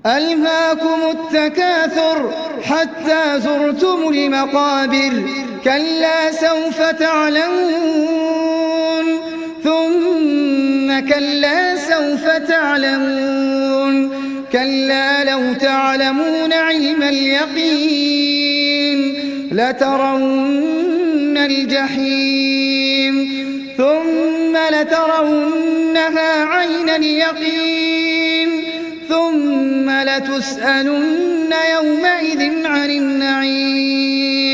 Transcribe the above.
ألهاكم التكاثر حتى زرتم المقابر كلا سوف تعلمون ثم كلا سوف تعلمون كلا لو تعلمون علم اليقين لترون الجحيم ثم لترونها عين اليقين ثم لتسألن يومئذ عن النعيم